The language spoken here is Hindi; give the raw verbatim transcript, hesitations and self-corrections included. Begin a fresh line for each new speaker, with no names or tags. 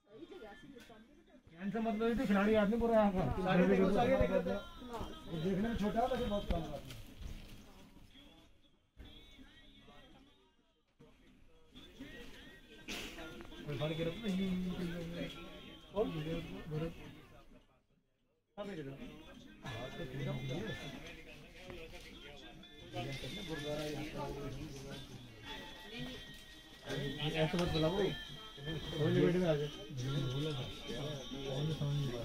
ऐसा मतलब है खिलाड़ी आदमी पूरा यहाँ का देखने में छोटा है लेकिन बहुत कम है। फड़ के रखो और भरत सब एक बात तो पूरा हो गया गुरुद्वारा ऐसा मत बुलाओ होली बैठे में आ जाए बोला था